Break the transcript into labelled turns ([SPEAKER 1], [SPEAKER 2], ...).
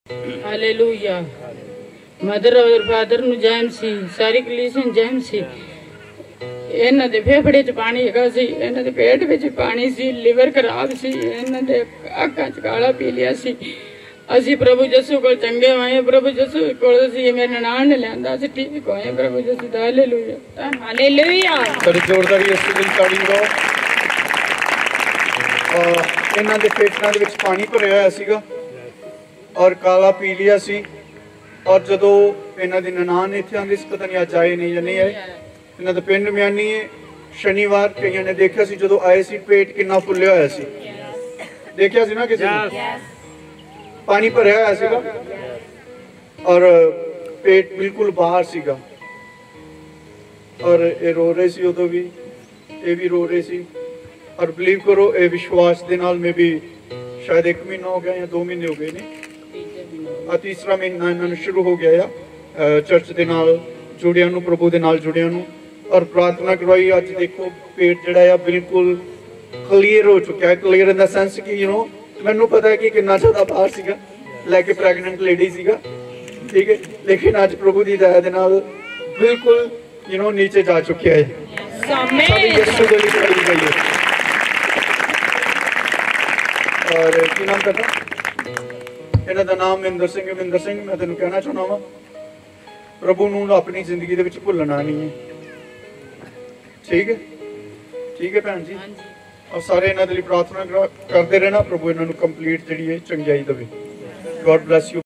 [SPEAKER 1] Hallelujah. Mother और father नु जैम सी, सारी कलीसियन जैम सी। ਇਹਨਾਂ ਦੇ ਫੇਫੜੇ 'ਚ ਪਾਣੀ ਹੈਗਾ ਸੀ, ਇਹਨਾਂ ਦੇ ਪੇਟ ਵਿੱਚ ਪਾਣੀ ਸੀ, ਲਿਵਰ ਖਰਾਬ ਸੀ, ਇਹਨਾਂ ਦੇ ਅੱਖਾਂ 'ਚ ਕਾਲਾ ਪੀ ਲਿਆ ਸੀ। ਅਸੀਂ ਪ੍ਰਭੂ ਯਿਸੂ ਕੋਲ ਚੰਗੇ ਹੋਏ, ਪ੍ਰਭੂ ਯਿਸੂ ਕੋਲ ਅਸੀਂ ਮੇਰੇ ਨਨਾਣ ਨੇ ਲਿਆਂਦਾ, ਅਸੀਂ ਠੀਕ ਹੋਏ ਪ੍ਰਭੂ ਯਿਸੂ ਦਾ। Hallelujah, hallelujah.
[SPEAKER 2] ਬੜੀ ਜ਼ੋਰਦਾਰ ਯਿਸੂ ਦੀ ਤਾੜੀਆਂ ਦਿਓ। ਇਹਨਾਂ ਦੇ ਫੇਫੜਿਆਂ ਦੇ ਵਿੱਚ ਪਾਣੀ ਭਰਿਆ ਹੋਇਆ ਸੀਗਾ ਔਰ ਕਾਲਾ ਪੀ ਲਿਆ ਸੀ। ਔਰ ਜਦੋਂ ਇਹਨਾਂ ਦੀ ਨਨਾਣ ਇੱਥੇ ਆਉਂਦੀ ਸੀ, ਪਤਾ ਨਹੀਂ ਅੱਜ ਆਏ ਨਹੀਂ ਜਾਂ ਨਹੀਂ ਆਏ, ਇਹਨਾਂ ਦਾ ਪਿੰਡ ਮਿਆਨੀ ਹੈ। ਸ਼ਨੀਵਾਰ ਕਈਆਂ ਨੇ ਦੇਖਿਆ ਸੀ, ਜਦੋਂ ਆਏ ਸੀ ਪੇਟ ਕਿੰਨਾ ਫੁੱਲਿਆ ਹੋਇਆ ਸੀ, ਦੇਖਿਆ ਸੀ ਨਾ ਕਿਸੇ ਨੇ, ਪਾਣੀ ਭਰਿਆ ਹੋਇਆ ਸੀਗਾ ਔਰ ਪੇਟ ਬਿਲਕੁਲ ਬਾਹਰ ਸੀਗਾ। ਔਰ ਇਹ ਰੋ ਰਹੇ ਸੀ, ਉਦੋਂ ਵੀ ਇਹ ਵੀ ਰੋ ਰਹੇ ਸੀ। ਔਰ ਬਿਲੀਵ ਕਰੋ, ਇਹ ਵਿਸ਼ਵਾਸ ਦੇ ਨਾਲ ਮੈਂ ਵੀ ਸ਼ਾਇਦ 1 ਮਹੀਨਾ ਹੋ ਗਿਆ ਜਾਂ 2 ਮਹੀਨੇ ਹੋ ਗਏ ਨੇ, ਆ ਤੀਸਰਾ ਮਹੀਨਾ ਇਹਨਾਂ ਨੂੰ ਸ਼ੁਰੂ ਹੋ ਗਿਆ ਆ ਚਰਚ ਦੇ ਨਾਲ ਜੁੜਿਆਂ ਨੂੰ, ਪ੍ਰਭੂ ਦੇ ਨਾਲ ਜੁੜਿਆਂ ਨੂੰ। ਔਰ ਪ੍ਰਾਰਥਨਾ ਕਰਵਾਈ। ਅੱਜ ਦੇਖੋ ਪੇਟ ਜਿਹੜਾ ਆ ਬਿਲਕੁਲ ਕਲੀਅਰ ਹੋ ਚੁੱਕਿਆ ਹੈ। ਕਲੀਅਰ ਇਨ ਦਾ ਸੈਂਸ ਕਿ ਮੈਨੂੰ ਪਤਾ ਹੈ ਕਿ ਕਿੰਨਾ ਜ਼ਿਆਦਾ ਬਾਹਰ ਸੀਗਾ, ਲੈ ਕੇ ਪ੍ਰੈਗਨੈਂਟ ਲੇਡੀ ਸੀਗਾ, ਠੀਕ ਹੈ, ਲੇਕਿਨ ਅੱਜ ਪ੍ਰਭੂ ਦੀ ਦਇਆ ਦੇ ਨਾਲ ਬਿਲਕੁਲ ਨੀਚੇ ਜਾ ਚੁੱਕਿਆ ਹੈ। ਔਰ ਕੀ ਨਾਮ ਕਰਦਾ ਇਹਨਾਂ ਦਾ? ਨਾਮ ਮਹਿੰਦਰ ਸਿੰਘ। ਮਹਿੰਦਰ ਸਿੰਘ, ਮੈਂ ਤੈਨੂੰ ਕਹਿਣਾ ਚਾਹੁੰਦਾ ਵਾਂ, ਪ੍ਰਭੂ ਨੂੰ ਆਪਣੀ ਜ਼ਿੰਦਗੀ ਦੇ ਵਿੱਚ ਭੁੱਲਣਾ ਨਹੀਂ ਹੈ, ਠੀਕ ਹੈ? ਠੀਕ ਹੈ ਭੈਣ ਜੀ। ਔਰ ਸਾਰੇ ਇਹਨਾਂ ਦੇ ਲਈ ਪ੍ਰਾਰਥਨਾ ਕਰਦੇ ਰਹਿਣਾ, ਪ੍ਰਭੂ ਇਹਨਾਂ ਨੂੰ ਕੰਪਲੀਟ ਜਿਹੜੀ ਹੈ ਚੰਗਿਆਈ ਦੇਵੇ। God bless you.